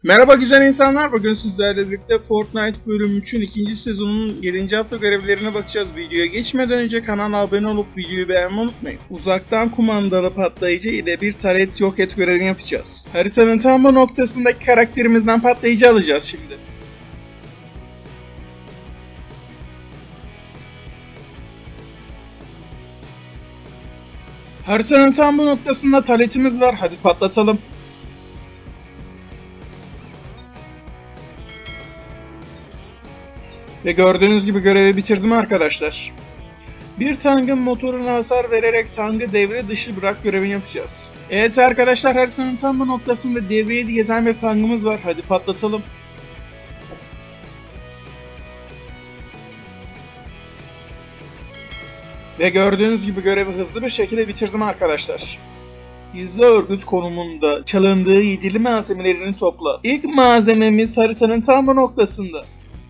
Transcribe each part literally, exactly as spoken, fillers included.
Merhaba güzel insanlar, bugün sizlerle birlikte Fortnite bölüm üçün ikinci sezonunun yedinci hafta görevlerine bakacağız. Videoya geçmeden önce kanala abone olup videoyu beğenmeyi unutmayın. Uzaktan kumandalı patlayıcı ile bir taret yok et görevini yapacağız. Haritanın tam bu noktasındaki karakterimizden patlayıcı alacağız şimdi. Haritanın tam bu noktasında taretimiz var, hadi patlatalım. Ve gördüğünüz gibi görevi bitirdim arkadaşlar. Bir tankın motoruna hasar vererek tankı devre dışı bırak görevini yapacağız. Evet arkadaşlar, haritanın tam bu noktasında devreye gezen bir tankımız var. Hadi patlatalım. Ve gördüğünüz gibi görevi hızlı bir şekilde bitirdim arkadaşlar. Gizli örgüt konumunda çalındığı yedili malzemelerini topla. İlk malzememiz haritanın tam bu noktasında.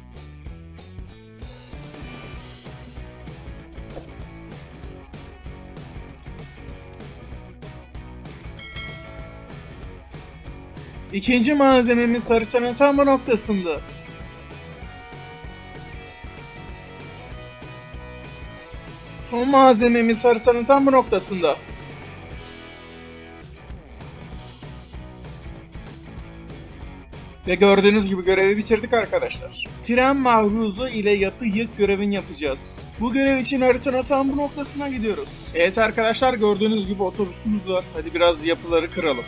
İkinci malzememiz haritanın tam bu noktasında. Son malzememiz haritanın tam bu noktasında. Ve gördüğünüz gibi görevi bitirdik arkadaşlar. Tren mahruzu ile yapı yık görevini yapacağız. Bu görev için haritanın tam bu noktasına gidiyoruz. Evet arkadaşlar, gördüğünüz gibi otobüsümüz var. Hadi biraz yapıları kıralım.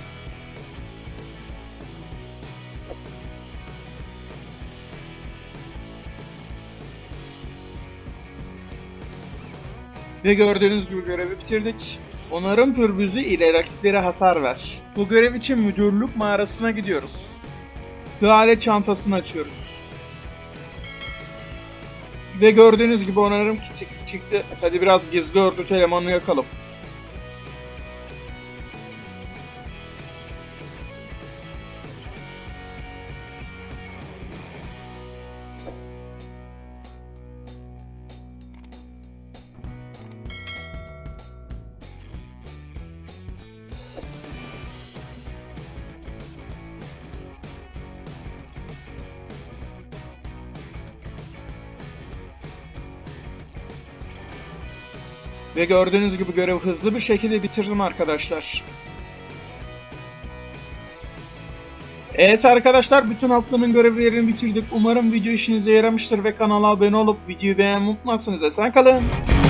Ve gördüğünüz gibi görevi bitirdik. Onarım pürbüzü ile rakiplere hasar ver. Bu görev için müdürlük mağarasına gidiyoruz. Ve alet çantasını açıyoruz. Ve gördüğünüz gibi onarım kiti çıktı. Hadi biraz gizli örgüt elemanını yakalım. Ve gördüğünüz gibi görevi hızlı bir şekilde bitirdim arkadaşlar. Evet arkadaşlar, bütün haftanın görevlerini bitirdik. Umarım video işinize yaramıştır ve kanala abone olup videoyu beğenmeyi unutmazsınız. Esen kalın.